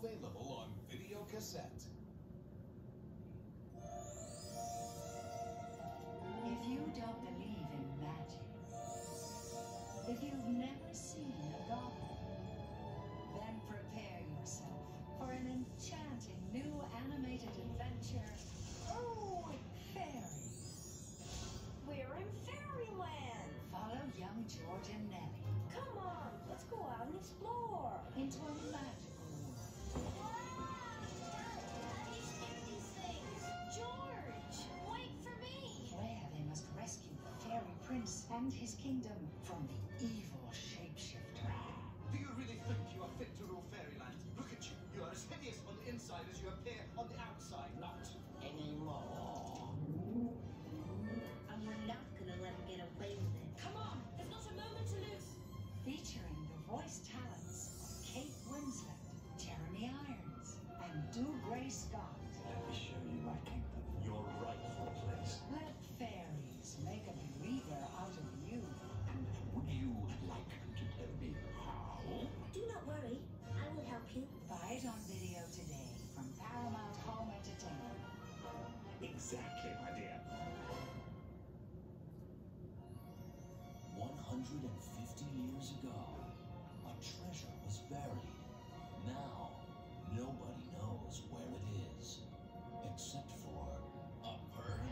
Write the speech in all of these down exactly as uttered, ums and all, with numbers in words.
available on video cassette. If you don't believe in magic, if you've never seen a goblin, then prepare yourself for an enchanting new animated adventure. Oh, fairies! We're in fairyland! Follow young George and Nellie. Come on, let's go out and explore! Into a magical world. Wow! How do you scare these things? George, wait for me! Where they must rescue the fairy prince and his kingdom from the evil shapeshifter. Do you really think you are fit to rule fairyland? Look at you. You are as hideous on the inside as you appear on the outside. Not anymore. And we're not gonna let him get away with it. Come on, there's not a moment to lose. Featuring the voice talents of Kate Winslet, Jeremy Irons, and Dougray Scott. Let me show you my kingdom. Your rightful place. Let fairies make a believer out of you. And would you like to tell me how? Do not worry, I will help you. Buy it on video today from Paramount Home Entertainment. Exactly, my dear. one hundred fifty years ago, a treasure was buried. Now, nobody knows where it is, except for a bird.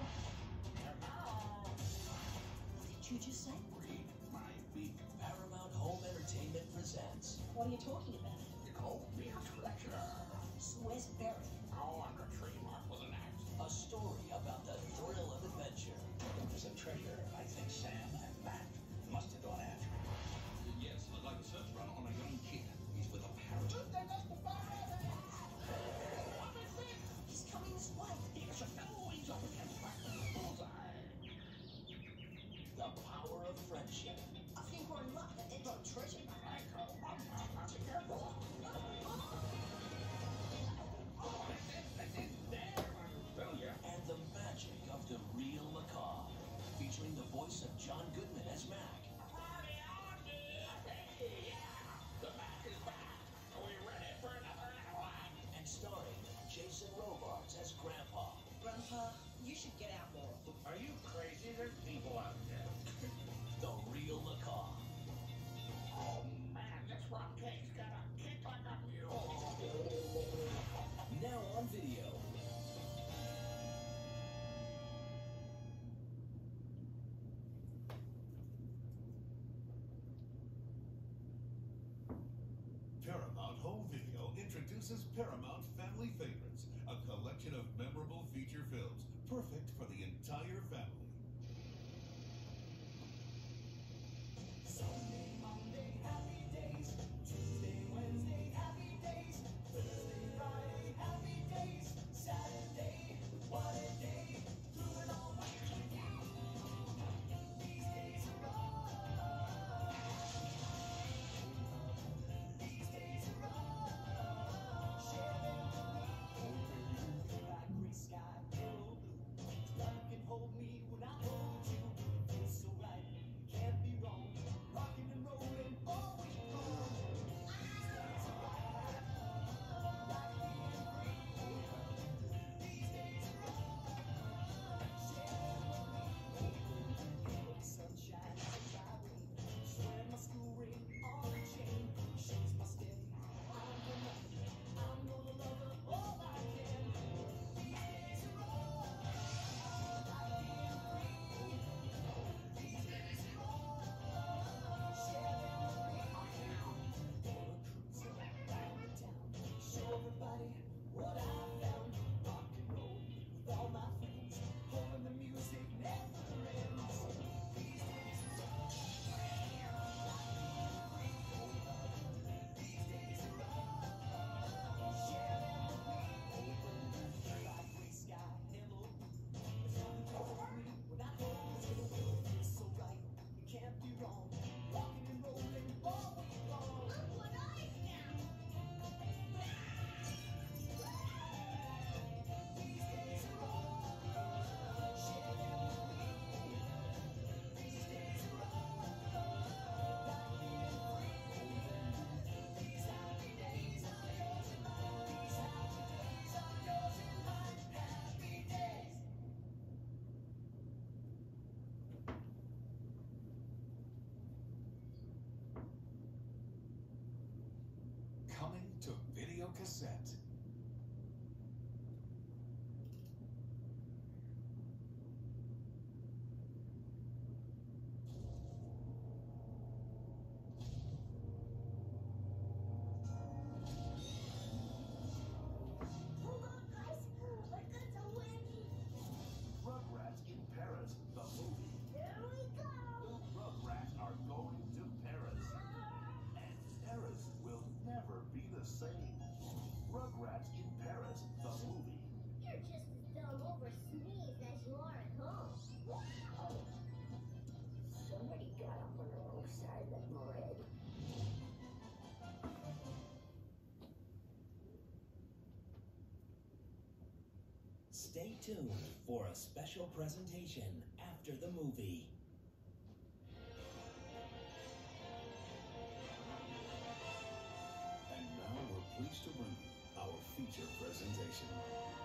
What did you just say? Read my beak. Paramount Home Entertainment presents What are you talking about? You call me a treasure. So where's it buried? Oh, under a tree marked with an axe. a story about the thrill of adventure. If there's a treasure, I think Sam and Matt must have gone after it. Yes, I'd like a search warrant on a young kid. He's with a parrot. He's coming this way. He should know he's up against the bullseye. The power of friendship. I think we're in luck. It's a treasure. Michael, I'm not to careful. Oh, that's it, that's it. There, I tell ya. And the magic of the real macabre. Featuring the voice of John Goodman as Mac. Party on, hey, yeah. The Mac is back. Are we ready for another hour? And starring Jason Robards as Grandpa. Grandpa, you should get out more. Are you crazy? There's people out there. The real macabre. Oh, man, this rock cake's got a kick like a mule. Now on video. Paramount Home Video introduces Paramount Family Favorites, a collection of memorable feature films, perfect for the entire family. Sunday, Monday, happy days. Tuesday, Wednesday, happy days. Thursday, Friday, happy days. Saturday, what a day. Through it all, what can you do? These days are rough. These days are rough. Share them with me. Black, gray sky, pale blue. Nothing can hold me when cassette. Hold on, guys. I got the whammy. Rugrats in Paris, the movie. Here we go. Rugrats are going to Paris. And Paris will never be the same. Rugrats in Paris, the movie. You're just as dumb over sneeze as you are at home. Wow. Somebody got up on the wrong side of the bread. Stay tuned for a special presentation after the movie. And now we're pleased to bring you our feature presentation.